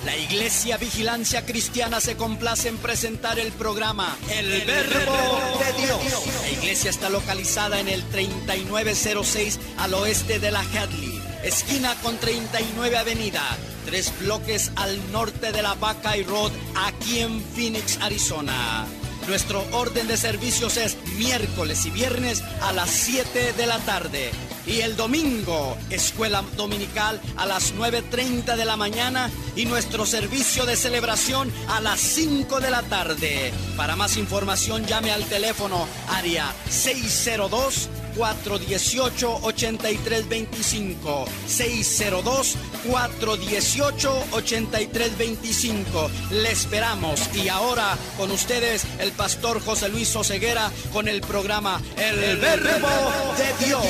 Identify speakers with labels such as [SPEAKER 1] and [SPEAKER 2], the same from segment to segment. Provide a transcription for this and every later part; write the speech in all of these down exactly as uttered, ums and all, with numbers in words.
[SPEAKER 1] La Iglesia Vigilancia Cristiana se complace en presentar el programa El, el Verbo de Dios. La iglesia está localizada en el treinta y nueve cero seis al oeste de la Hadley, esquina con treinta y nueve Avenida, tres bloques al norte de la Buckeye Road, aquí en Phoenix, Arizona. Nuestro orden de servicios es miércoles y viernes a las siete de la tarde. Y el domingo, escuela dominical a las nueve treinta de la mañana y nuestro servicio de celebración a las cinco de la tarde. Para más información llame al teléfono área seis cero dos, cuatro uno ocho, ocho tres dos cinco, seis cero dos, cuatro uno ocho, ocho tres dos cinco. Le esperamos. Y ahora con ustedes el pastor José Luis Oseguera con el programa El, el Verbo de Dios.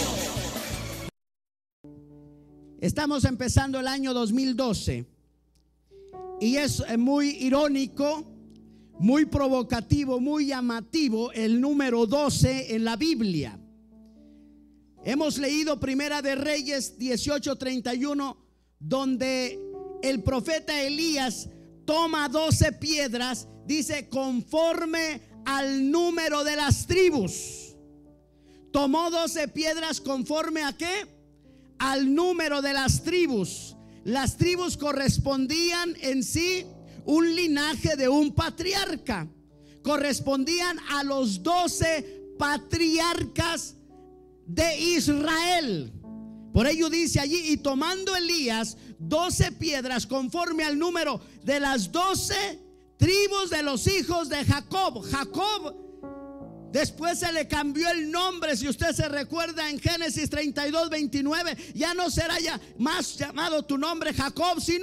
[SPEAKER 2] Estamos empezando el año dos mil doce y es muy irónico, muy provocativo, muy llamativo el número doce en la Biblia. Hemos leído Primera de Reyes dieciocho treinta y uno, donde el profeta Elías toma doce piedras, dice conforme al número de las tribus. Tomó doce piedras conforme a ¿qué? Al número de las tribus. Las tribus correspondían en sí un linaje de un patriarca. Correspondían a los doce patriarcas de Israel. Por ello dice allí: y tomando Elías doce piedras conforme al número de las doce tribus de los hijos de Jacob. Jacob después se le cambió el nombre, si usted se recuerda, en Génesis treinta y dos veintinueve, ya no será ya más llamado tu nombre Jacob, sino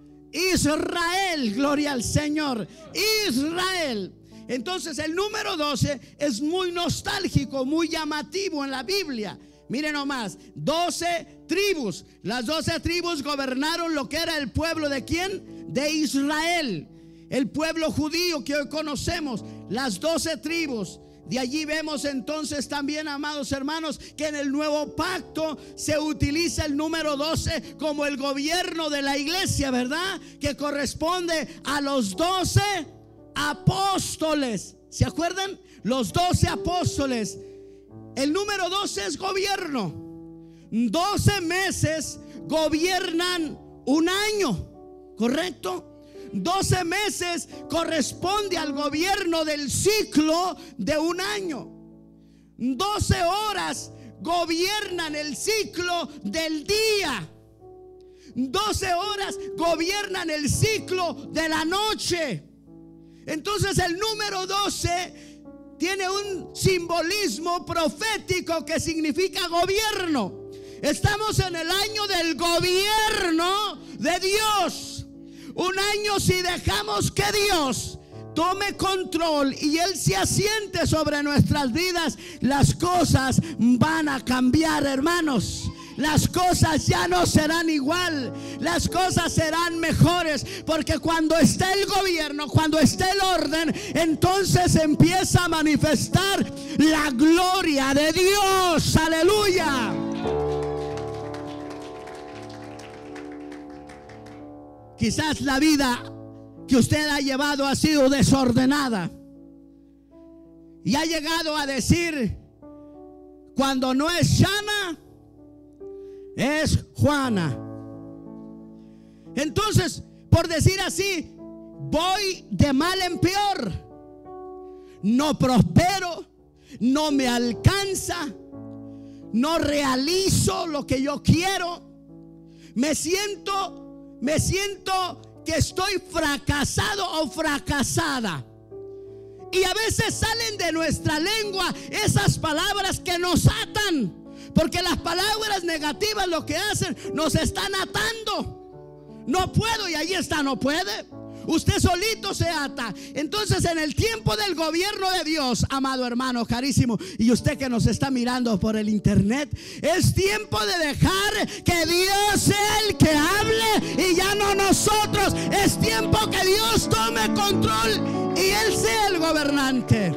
[SPEAKER 2] Israel. Gloria al Señor, Israel. Entonces el número doce es muy nostálgico, muy llamativo en la Biblia. Miren nomás, doce tribus. Las doce tribus gobernaron lo que era el pueblo de ¿quién? De Israel, el pueblo judío que hoy conocemos. Las doce tribus. De allí vemos entonces también, amados hermanos, que en el nuevo pacto se utiliza el número doce como el gobierno de la iglesia, ¿verdad? Que corresponde a los doce apóstoles. ¿Se acuerdan? Los doce apóstoles. El número doce es gobierno. doce meses gobiernan un año, ¿correcto? doce meses corresponde al gobierno del ciclo de un año. doce horas gobiernan el ciclo del día. doce horas gobiernan el ciclo de la noche. Entonces el número doce tiene un simbolismo profético que significa gobierno. Estamos en el año del gobierno de Dios. Un año si dejamos que Dios tome control y Él se asiente sobre nuestras vidas, las cosas van a cambiar, hermanos. Las cosas ya no serán igual, las cosas serán mejores, porque cuando esté el gobierno, cuando esté el orden, entonces empieza a manifestar la gloria de Dios. Aleluya. Quizás la vida que usted ha llevado ha sido desordenada y ha llegado a decir: cuando no es Shana, es Juana. Entonces, por decir así, voy de mal en peor. No prospero, no me alcanza, no realizo lo que yo quiero. Me siento Me siento que estoy fracasado o fracasada. Y a veces salen de nuestra lengua esas palabras que nos atan, porque las palabras negativas lo que hacen, nos están atando. No puedo, y ahí está, no puede. Usted solito se ata. Entonces, en el tiempo del gobierno de Dios, amado hermano carísimo, y usted que nos está mirando por el internet, es tiempo de dejar que Dios sea el que hable y ya no nosotros. Es tiempo que Dios tome control y Él sea el gobernante.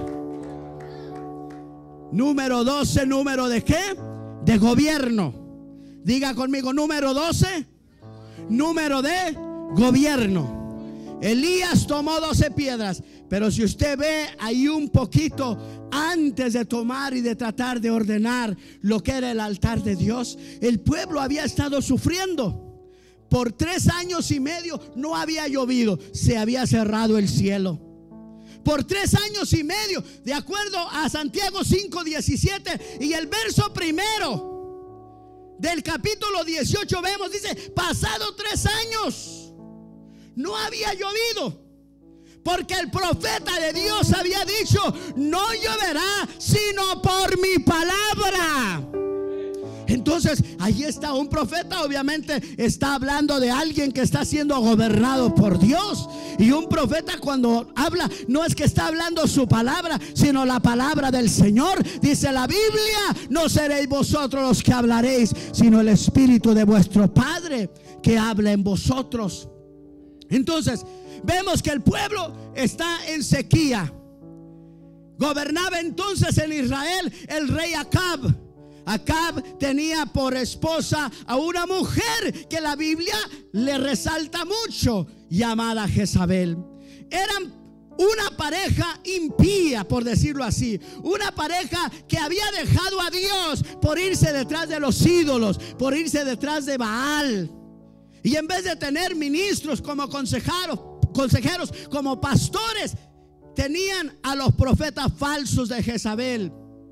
[SPEAKER 2] Número doce, ¿número de qué? De gobierno. Diga conmigo, número doce, número de gobierno. Elías tomó doce piedras, pero si usted ve ahí un poquito antes de tomar y de tratar de ordenar lo que era el altar de Dios, el pueblo había estado sufriendo. Por tres años y medio no había llovido, se había cerrado el cielo. Por tres años y medio, de acuerdo a Santiago cinco diecisiete y el verso primero del capítulo dieciocho, vemos, dice, pasado tres años no había llovido, porque el profeta de Dios había dicho: no lloverá sino por mi palabra. Entonces ahí está un profeta, obviamente está hablando de alguien que está siendo gobernado por Dios. Y un profeta, cuando habla, no es que está hablando su palabra, sino la palabra del Señor. Dice la Biblia: no seréis vosotros los que hablaréis, sino el Espíritu de vuestro Padre que habla en vosotros. Entonces vemos que el pueblo está en sequía. Gobernaba entonces en Israel el rey Acab. Acab tenía por esposa a una mujer que la Biblia le resalta mucho, llamada Jezabel. Eran una pareja impía, por decirlo así, una pareja que había dejado a Dios por irse detrás de los ídolos, por irse detrás de Baal. Y en vez de tener ministros como consejeros, consejeros como pastores, tenían a los profetas falsos de Jezabel.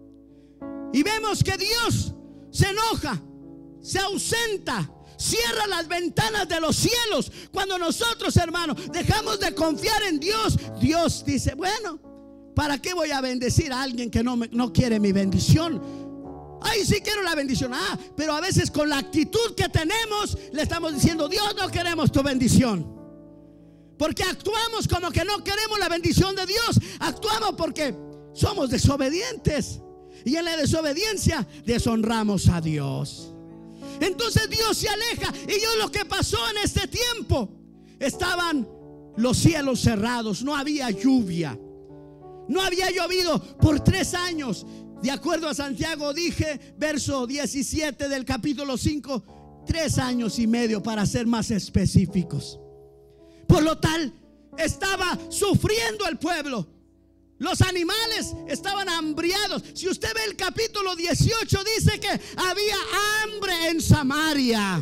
[SPEAKER 2] Y vemos que Dios se enoja, se ausenta, cierra las ventanas de los cielos. Cuando nosotros, hermanos, dejamos de confiar en Dios, Dios dice: bueno, ¿para qué voy a bendecir a alguien que no, me, no quiere mi bendición? Ay, sí quiero la bendición. Ah, pero a veces con la actitud que tenemos le estamos diciendo: Dios, no queremos tu bendición. Porque actuamos como que no queremos la bendición de Dios. Actuamos porque somos desobedientes. Y en la desobediencia deshonramos a Dios. Entonces Dios se aleja. Y yo, lo que pasó en este tiempo, estaban los cielos cerrados, no había lluvia, no había llovido por tres años. De acuerdo a Santiago, dije, verso diecisiete del capítulo cinco, tres años y medio para ser más específicos. Por lo tal, estaba sufriendo el pueblo. Los animales estaban hambriados. Si usted ve el capítulo dieciocho, dice que había hambre en Samaria.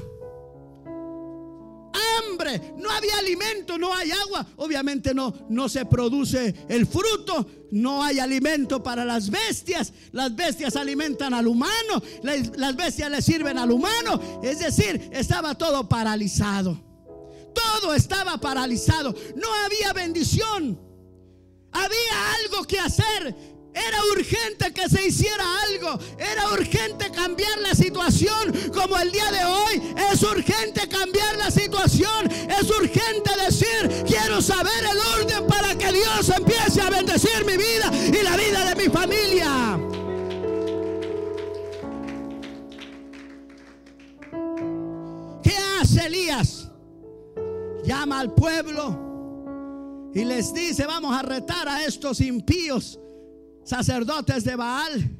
[SPEAKER 2] Hambre, no había alimento, no hay agua. Obviamente no, no se produce el fruto, no hay alimento para las bestias. Las bestias alimentan al humano, las, las bestias le sirven al humano. Es decir, estaba todo paralizado. Todo estaba paralizado. No había bendición. Había algo que hacer. Era urgente que se hiciera algo. Era urgente cambiar la situación. Como el día de hoy es urgente cambiar la situación. Es urgente decir: quiero saber el orden para que Dios empiece a bendecir mi vida y la vida de mi familia. ¿Qué hace Elías? Llama al pueblo y les dice: vamos a retar a estos impíos sacerdotes de Baal.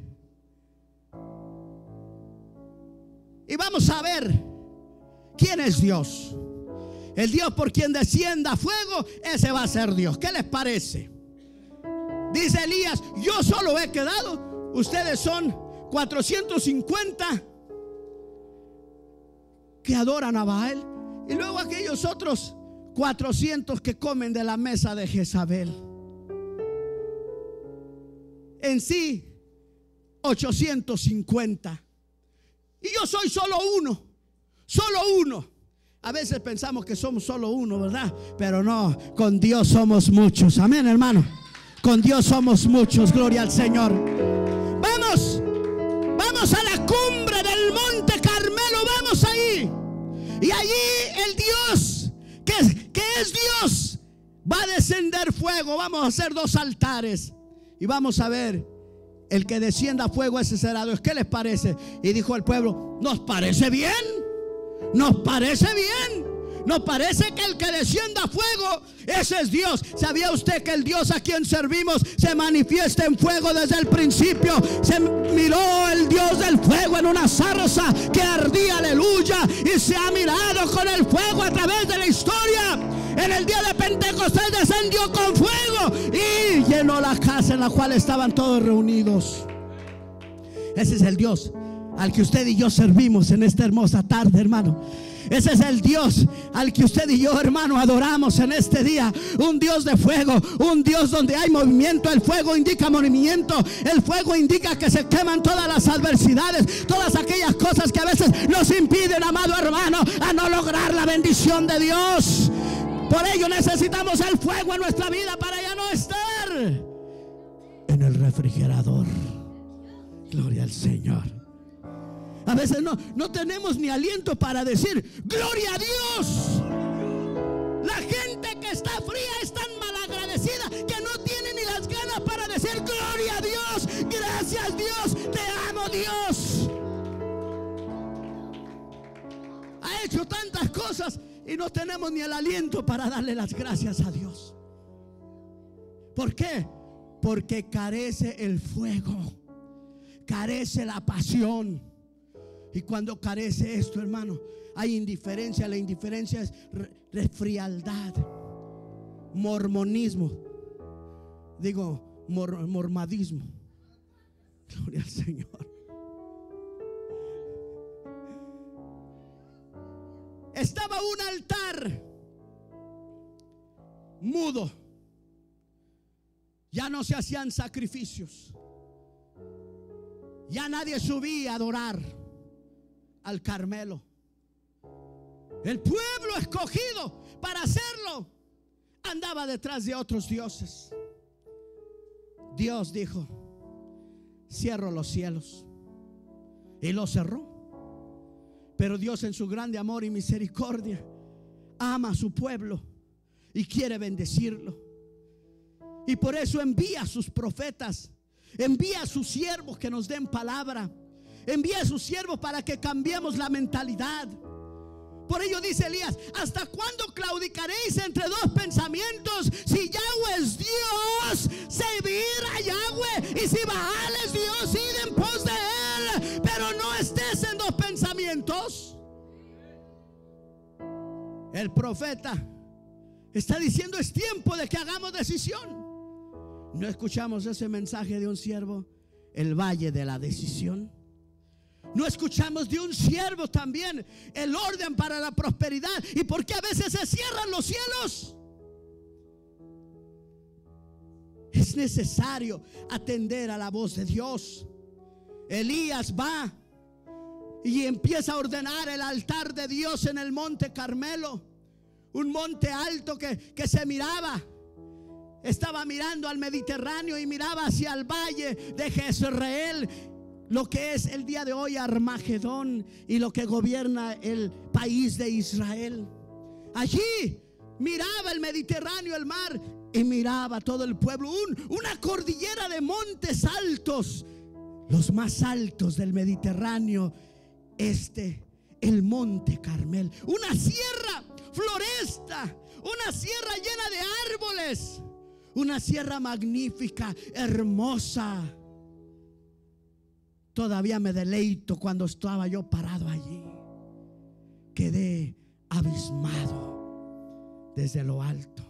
[SPEAKER 2] Y vamos a ver quién es Dios. El Dios por quien descienda fuego, ese va a ser Dios. ¿Qué les parece? Dice Elías: yo solo he quedado. Ustedes son cuatrocientos cincuenta que adoran a Baal. Y luego aquellos otros cuatrocientos que comen de la mesa de Jezabel. En sí, ochocientos cincuenta. Y yo soy solo uno. Solo uno. A veces pensamos que somos solo uno, ¿verdad? Pero no, con Dios somos muchos. Amén, hermano. Con Dios somos muchos. Gloria al Señor. Vamos. Vamos a la cumbre del monte Carmelo. Vamos ahí. Y allí el Dios que, que es Dios va a descender fuego. Vamos a hacer dos altares y vamos a ver: el que descienda fuego, ese será Dios. ¿Qué les parece? Y dijo el pueblo: nos parece bien, nos parece bien. No parece que el que descienda fuego, ese es Dios. ¿Sabía usted que el Dios a quien servimos se manifiesta en fuego desde el principio? Se miró el Dios del fuego en una zarza que ardía, aleluya, y se ha mirado con el fuego a través de la historia. En el día de Pentecostés descendió con fuego y llenó la casa en la cual estaban todos reunidos. Ese es el Dios al que usted y yo servimos en esta hermosa tarde, hermano. Ese es el Dios al que usted y yo, hermano, adoramos en este día. Un Dios de fuego, un Dios donde hay movimiento. El fuego indica movimiento. El fuego indica que se queman todas las adversidades, todas aquellas cosas que a veces nos impiden, amado hermano, a no lograr la bendición de Dios. Por ello necesitamos el fuego en nuestra vida para ya no estar en el refrigerador. Gloria al Señor. A veces no, no tenemos ni aliento para decir gloria a Dios. La gente que está fría es tan malagradecida que no tiene ni las ganas para decir gloria a Dios, gracias Dios, te amo Dios. Ha hecho tantas cosas y no tenemos ni el aliento para darle las gracias a Dios. ¿Por qué? Porque carece el fuego, carece la pasión. Y cuando carece esto, hermano, hay indiferencia. La indiferencia es re frialdad, mormonismo, digo mor mormadismo. Gloria al Señor. Estaba un altar mudo. Ya no se hacían sacrificios. Ya nadie subía a adorar al Carmelo. El pueblo escogido para hacerlo andaba detrás de otros dioses. Dios dijo: cierro los cielos, y los cerró. Pero Dios, en su grande amor y misericordia, ama a su pueblo y quiere bendecirlo. Y por eso envía a sus profetas, envía a sus siervos que nos den palabra, envía a sus siervos para que cambiemos la mentalidad. Por ello dice Elías: ¿hasta cuándo claudicaréis entre dos pensamientos? Si Yahweh es Dios, servir a Yahweh, y si Baal es Dios, id en pos de él, pero no estés en dos pensamientos. El profeta está diciendo: es tiempo de que hagamos decisión. ¿No escuchamos ese mensaje de un siervo? El valle de la decisión. No escuchamos de un siervo también el orden para la prosperidad. ¿Y por qué a veces se cierran los cielos? Es necesario atender a la voz de Dios. Elías va y empieza a ordenar el altar de Dios en el monte Carmelo, un monte alto que, que se miraba. Estaba mirando al Mediterráneo y miraba hacia el valle de Jezreel, lo que es el día de hoy Armagedón, y lo que gobierna el país de Israel. Allí miraba el Mediterráneo, el mar, y miraba todo el pueblo, un, una cordillera de montes altos, los más altos del Mediterráneo, este, el monte Carmel, una sierra floresta, una sierra llena de árboles, una sierra magnífica, hermosa. Todavía me deleito cuando estaba yo parado allí. Quedé abismado desde lo alto.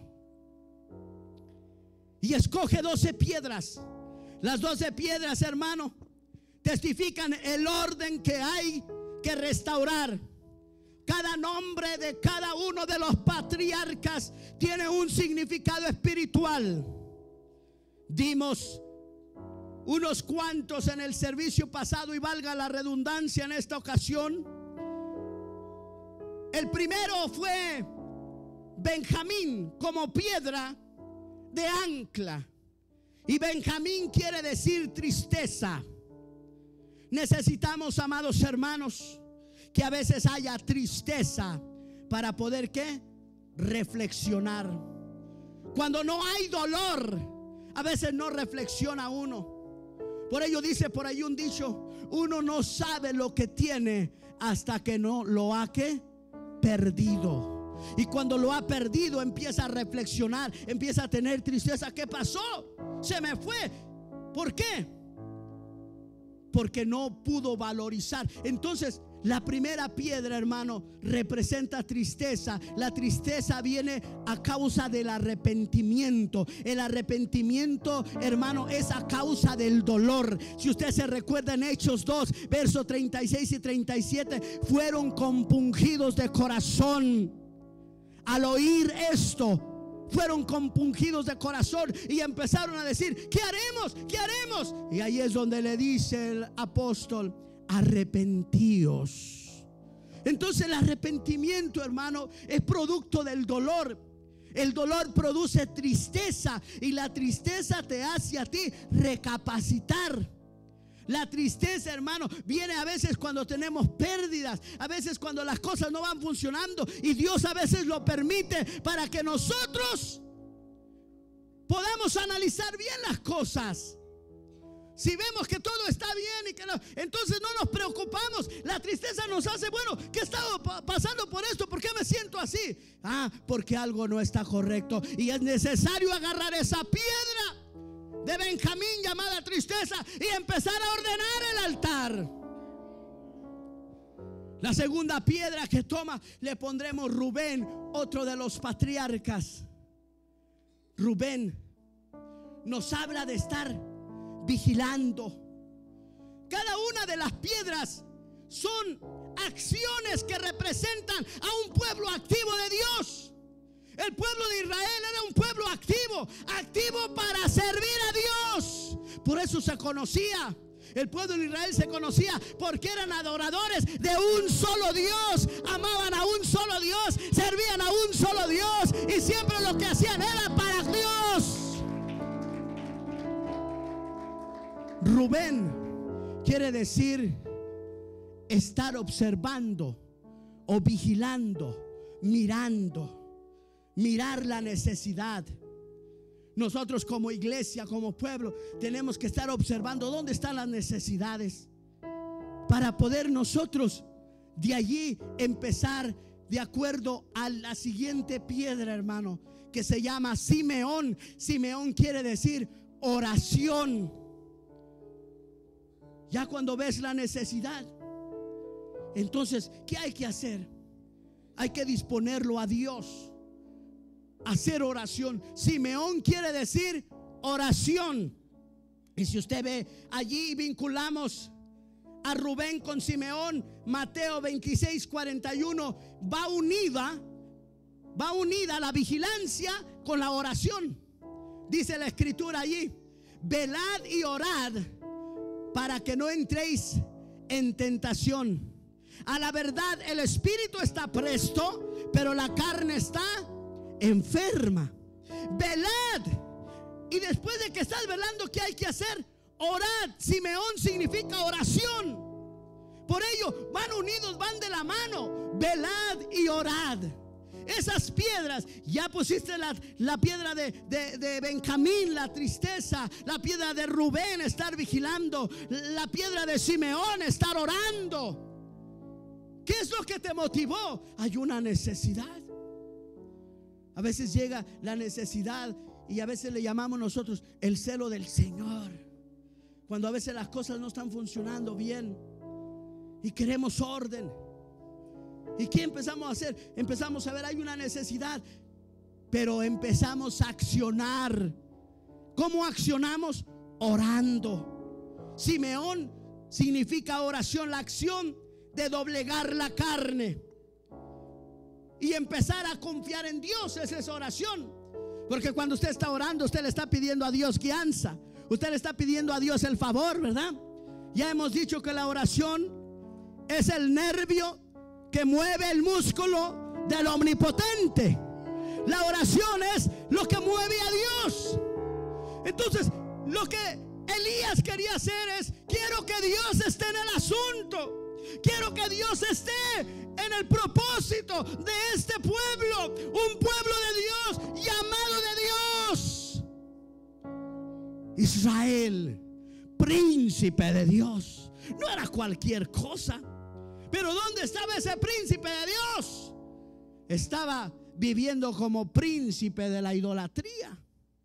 [SPEAKER 2] Y escoge doce piedras. Las doce piedras, hermano, testifican el orden que hay que restaurar. Cada nombre de cada uno de los patriarcas tiene un significado espiritual. Dimos unos cuantos en el servicio pasado, y valga la redundancia en esta ocasión. El primero fue Benjamín como piedra de ancla. Y Benjamín quiere decir tristeza. Necesitamos, amados hermanos, que a veces haya tristeza para poder ¿qué? Reflexionar. Cuando no hay dolor, a veces no reflexiona uno. Por ello dice por ahí un dicho: uno no sabe lo que tiene hasta que no lo ha ¿qué? Perdido. Y cuando lo ha perdido, empieza a reflexionar, empieza a tener tristeza. ¿Qué pasó? Se me fue. ¿Por qué? Porque no pudo valorizar. Entonces, la primera piedra, hermano, representa tristeza. La tristeza viene a causa del arrepentimiento. El arrepentimiento, hermano, es a causa del dolor. Si usted se recuerda en Hechos dos, versos treinta y seis y treinta y siete, fueron compungidos de corazón. Al oír esto, fueron compungidos de corazón y empezaron a decir: ¿qué haremos? ¿Qué haremos? Y ahí es donde le dice el apóstol: arrepentíos. Entonces el arrepentimiento, hermano, es producto del dolor. El dolor produce tristeza y la tristeza te hace a ti recapacitar. La tristeza, hermano, viene a veces cuando tenemos pérdidas, a veces cuando las cosas no van funcionando, y Dios a veces lo permite para que nosotros podamos analizar bien las cosas. Si vemos que todo está bien y que no, entonces no nos preocupamos. La tristeza nos hace: bueno, ¿qué he estado pasando por esto? ¿Por qué me siento así? Ah, porque algo no está correcto y es necesario agarrar esa piedra de Benjamín llamada tristeza y empezar a ordenar el altar. La segunda piedra que toma, le pondremos Rubén, otro de los patriarcas. Rubén nos habla de estar vigilando. Cada una de las piedras son acciones que representan a un pueblo activo de Dios. El pueblo de Israel era un pueblo activo, activo para servir a Dios. Por eso se conocía, el pueblo de Israel se conocía porque eran adoradores de un solo Dios, amaban a un solo Dios, servían a un solo Dios y siempre lo que hacían era para Dios. Rubén quiere decir estar observando o vigilando, mirando. Mirar la necesidad. Nosotros como iglesia, como pueblo, tenemos que estar observando dónde están las necesidades para poder nosotros de allí empezar de acuerdo a la siguiente piedra, hermano, que se llama Simeón. Simeón quiere decir oración. Ya cuando ves la necesidad, entonces, ¿qué hay que hacer? Hay que disponerlo a Dios. Hacer oración. Simeón quiere decir oración. Y si usted ve allí, vinculamos a Rubén con Simeón. Mateo veintiséis, cuarenta y uno va unida, va unida la vigilancia con la oración. Dice la escritura allí: velad y orad para que no entréis en tentación. A la verdad, el espíritu está presto, pero la carne está enferma. Velad. Y después de que estás velando, ¿qué hay que hacer? Orad. Simeón significa oración. Por ello van unidos, van de la mano. Velad y orad. Esas piedras, ya pusiste la, la piedra de, de, de Benjamín, la tristeza. La piedra de Rubén, estar vigilando. La piedra de Simeón, estar orando. ¿Qué es lo que te motivó? Hay una necesidad. A veces llega la necesidad y a veces le llamamos nosotros el celo del Señor. Cuando a veces las cosas no están funcionando bien y queremos orden. ¿Y qué empezamos a hacer? Empezamos a ver, hay una necesidad, pero empezamos a accionar. ¿Cómo accionamos? Orando. Simeón significa oración, la acción de doblegar la carne y empezar a confiar en Dios. Esa es oración. Porque cuando usted está orando, usted le está pidiendo a Dios guianza. Usted le está pidiendo a Dios el favor, ¿verdad? Ya hemos dicho que la oración es el nervio que mueve el músculo del omnipotente. La oración es lo que mueve a Dios. Entonces, lo que Elías quería hacer es: quiero que Dios esté en el asunto. Quiero que Dios esté en el propósito de este pueblo. Un pueblo de Dios, llamado de Dios. Israel, príncipe de Dios. No era cualquier cosa. Pero ¿dónde estaba ese príncipe de Dios? estaba viviendo como príncipe de la idolatría.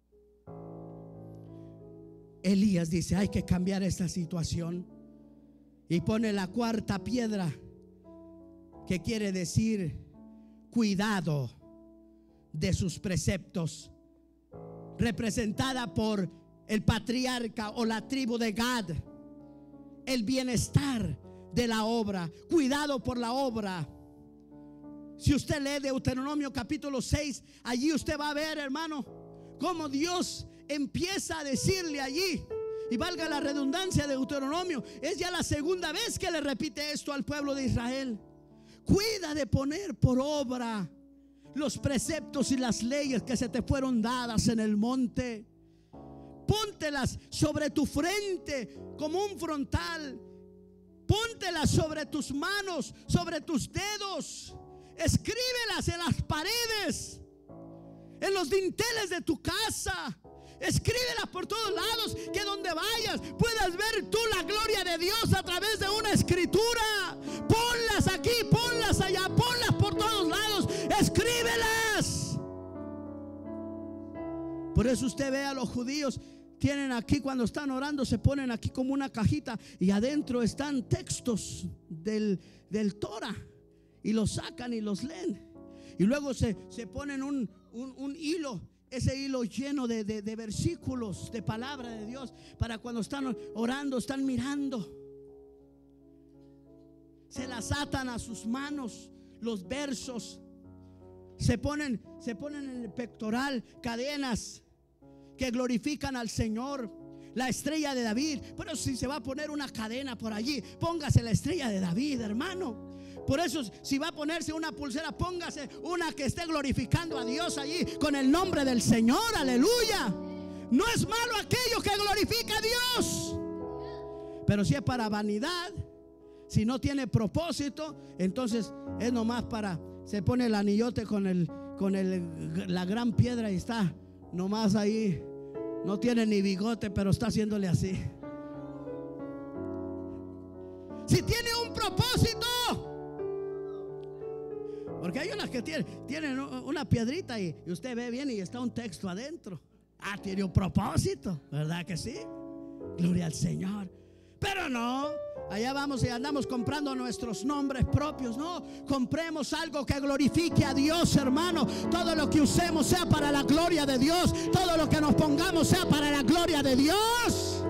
[SPEAKER 2] Elías dice: hay que cambiar esta situación, y pone la cuarta piedra, que quiere decir cuidado de sus preceptos, representada por el patriarca o la tribu de Gad. El bienestar de la obra, cuidado por la obra. Si usted lee Deuteronomio capítulo seis, allí usted va a ver, hermano, cómo Dios empieza a decirle allí, y valga la redundancia, de Deuteronomio, es ya la segunda vez que le repite esto al pueblo de Israel: cuida de poner por obra los preceptos y las leyes que se te fueron dadas en el monte. Póntelas sobre tu frente como un frontal. Póntelas sobre tus manos, sobre tus dedos. Escríbelas en las paredes, en los dinteles de tu casa. Escríbelas por todos lados, que donde vayas puedas ver tú la gloria de Dios a través de una escritura. Ponlas aquí, ponlas allá, ponlas por todos lados. Escríbelas. Por eso usted ve a los judíos, tienen aquí, cuando están orando, se ponen aquí como una cajita, y adentro están textos del, del Torah, y los sacan y los leen, y luego se, se ponen un, un, un hilo, ese hilo lleno de, de, de versículos, de palabra de Dios, para cuando están orando, están mirando. Se las atan a sus manos, los versos. Se ponen, se ponen en el pectoral cadenas que glorifican al Señor. La estrella de David. Pero si se va a poner una cadena por allí, póngase la estrella de David, hermano. Por eso, si va a ponerse una pulsera, póngase una que esté glorificando a Dios allí, con el nombre del Señor. Aleluya. No es malo aquello que glorifica a Dios, pero si es para vanidad, si no tiene propósito, entonces es nomás para, se pone el anillote con el, con el, la gran piedra, y está nomás ahí. No tiene ni bigote, pero está haciéndole así. Si tiene un propósito, porque hay unas que tienen, tienen una piedrita y, y usted ve bien y está un texto adentro. Ah, tiene un propósito, ¿verdad que sí? Gloria al Señor. Pero no, allá vamos y andamos comprando nuestros nombres propios. No, compremos algo que glorifique a Dios, hermano. Todo lo que usemos sea para la gloria de Dios. Todo lo que nos pongamos sea para la gloria de Dios.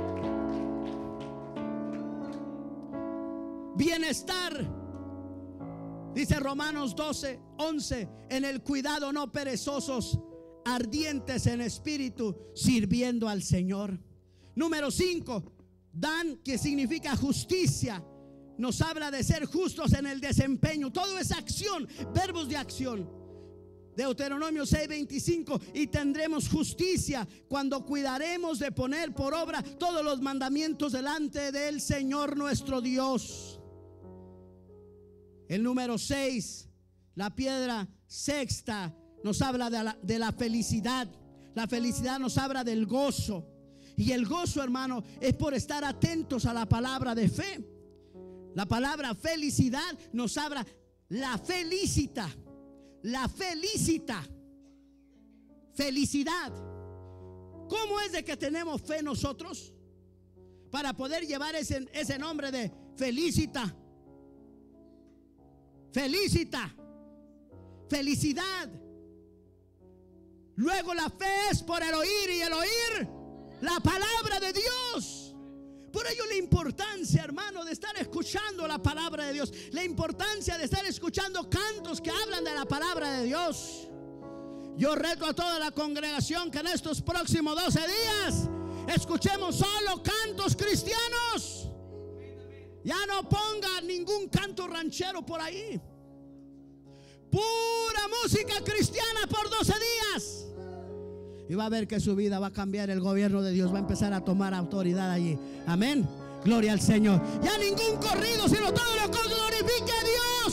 [SPEAKER 2] Bienestar. Dice Romanos doce, once: en el cuidado no perezosos, ardientes en espíritu, sirviendo al Señor. Número cinco, Dan, que significa justicia, nos habla de ser justos en el desempeño. Todo es acción, verbos de acción. Deuteronomio seis, veinticinco: y tendremos justicia cuando cuidaremos de poner por obra todos los mandamientos delante del Señor nuestro Dios. El número seis, la piedra sexta, nos habla de la, de la felicidad. La felicidad nos habla del gozo. Y el gozo, hermano, es por estar atentos a la palabra de fe. La palabra felicidad nos habla la felicita. La felicita. Felicidad. ¿Cómo es de que tenemos fe nosotros para poder llevar ese, ese nombre de felicita? Felicita. Felicidad. Luego la fe es por el oír, y el oír la palabra de Dios. Por ello la importancia, hermano, de estar escuchando la palabra de Dios. La importancia de estar escuchando cantos que hablan de la palabra de Dios. Yo reto a toda la congregación que en estos próximos doce días escuchemos solo cantos cristianos. Ya no ponga ningún canto ranchero por ahí. Pura música cristiana por doce días. Y va a ver que su vida va a cambiar. El gobierno de Dios va a empezar a tomar autoridad allí. Amén. Gloria al Señor. Ya ningún corrido, sino todo lo que glorifique a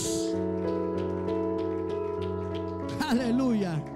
[SPEAKER 2] Dios. Aleluya.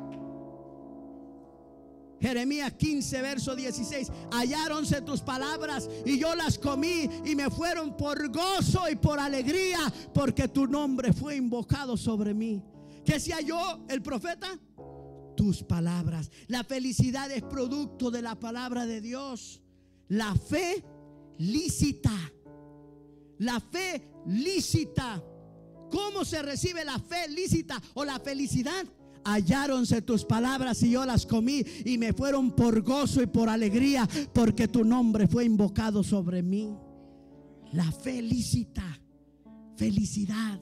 [SPEAKER 2] Jeremías quince, verso dieciséis: halláronse tus palabras y yo las comí, y me fueron por gozo y por alegría, porque tu nombre fue invocado sobre mí. ¿Qué se halló el profeta? Tus palabras. La felicidad es producto de la palabra de Dios. La fe lícita. La fe lícita. ¿Cómo se recibe la fe lícita o la felicidad? Halláronse tus palabras y yo las comí y me fueron por gozo y por alegría, porque tu nombre fue invocado sobre mí. La fe lícita, felicidad.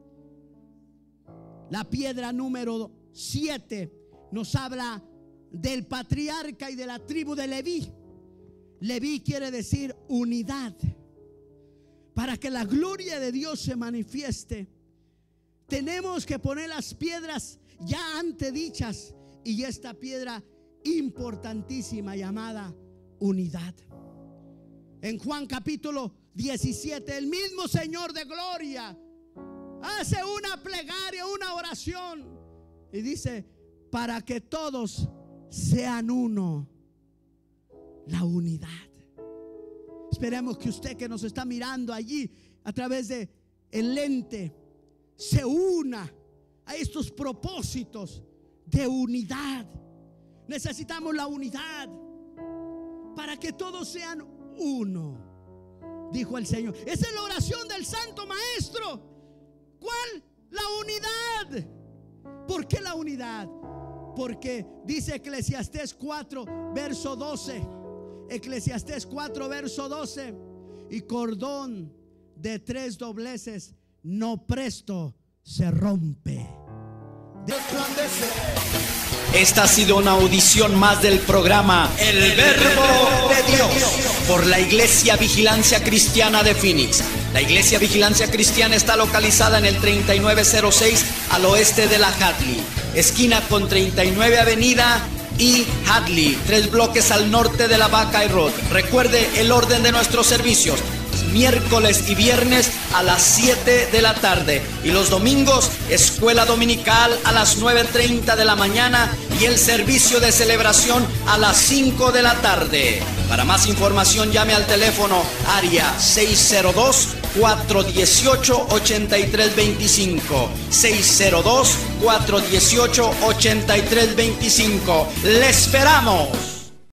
[SPEAKER 2] La piedra número siete nos habla del patriarca y de la tribu de Leví. Leví quiere decir unidad. Para que la gloria de Dios se manifieste, tenemos que poner las piedras ya antedichas y esta piedra importantísima llamada unidad. En Juan capítulo diecisiete, el mismo Señor de gloria hace una plegaria, una oración y dice: para que todos sean uno. La unidad. Esperemos que usted que nos está mirando allí a través de el lente se una a estos propósitos de unidad. Necesitamos la unidad para que todos sean uno, dijo el Señor. Esa es la oración del Santo Maestro. ¿Cuál? La unidad. ¿Por qué la unidad? Porque dice Eclesiastés cuatro verso doce. Eclesiastés cuatro verso doce: y cordón de tres dobleces no presto se rompe.
[SPEAKER 1] Esta ha sido una audición más del programa El Verbo de Dios por la Iglesia Vigilancia Cristiana de Phoenix. La Iglesia Vigilancia Cristiana está localizada en el treinta y nueve cero seis al oeste de la Hadley, esquina con treinta y nueve Avenida y Hadley, tres bloques al norte de la Buckeye Road. Recuerde el orden de nuestros servicios: miércoles y viernes a las siete de la tarde y los domingos escuela dominical a las nueve treinta de la mañana y el servicio de celebración a las cinco de la tarde. Para más información llame al teléfono área seis cero dos, cuatro uno ocho, ocho tres dos cinco, seis cero dos, cuatro uno ocho, ocho tres dos cinco. ¡Le esperamos!